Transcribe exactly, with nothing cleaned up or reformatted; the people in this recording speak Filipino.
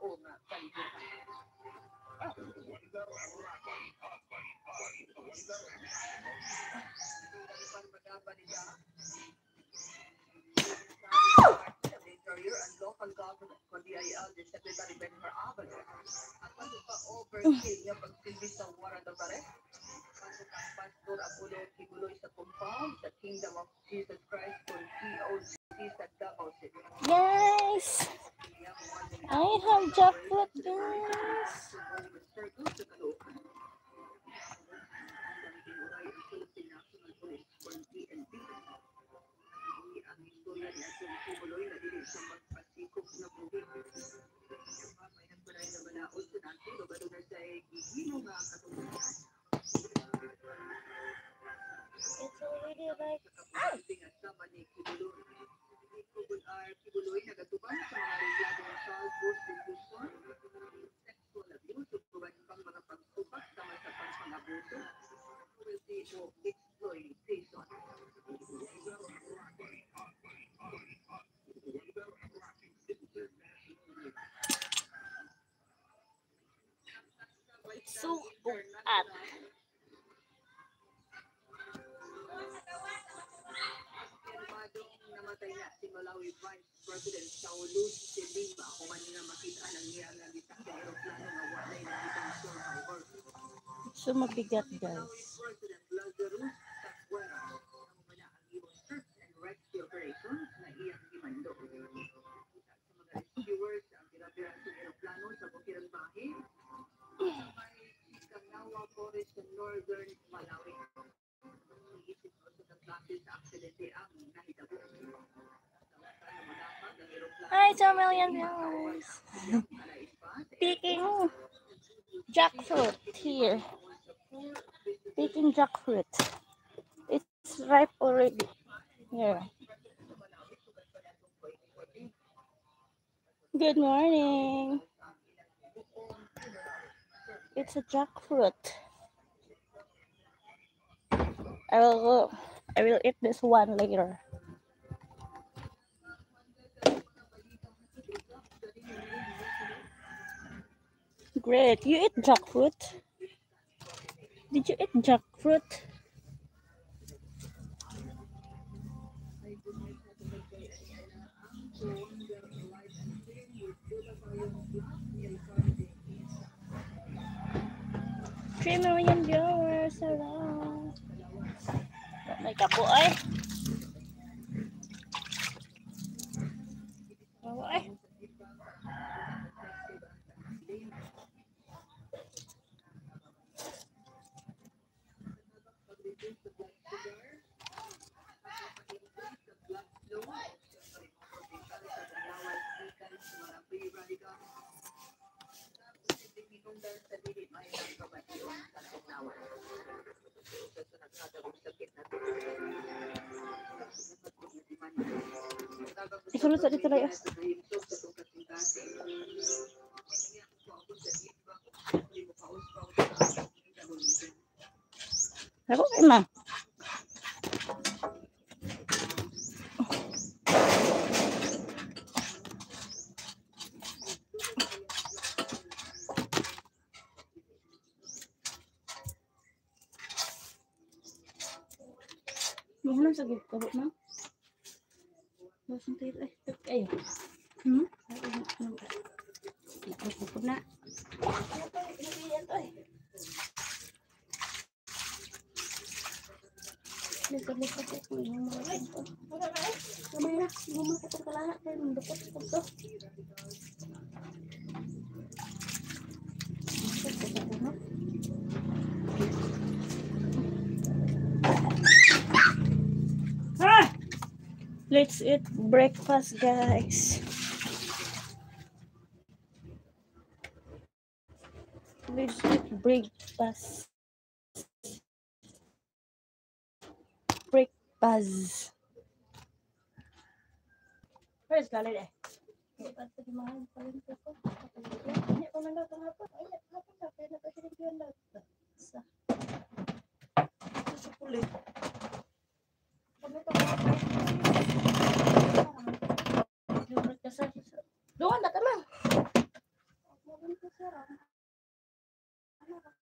Yes, I have chocolate, guys. It's already like ah! So at so mabigat, guys. Hi, two million viewers. Picking jackfruit here. Picking jackfruit. It's ripe already. Here. Good morning. It's a jackfruit. I will go. I will eat this one later. Great. You eat jackfruit? Did you eat jackfruit? Three million viewers. Hello. May kapo ay. Oo ay. Isulo sa dito lang. Ako ma. Mohon sa gud ko na. Bosan tayo ay ay. Hmm? Ito ko na. Lipat-lipat ako yung mga ito. Kamay na, gumang ko itong kalahat kayo, mendukot ko ito. Ah! Let's eat breakfast, guys. Let's eat breakfast. Breakfast. Where's Galile? Dapat sa mahal pa rin ko. Hindi ko nang gagawin. Ay, hapon na. Kaya napasilig yun lang. Sa. Sa pulit. Doon na ka lang. Ito siya ron.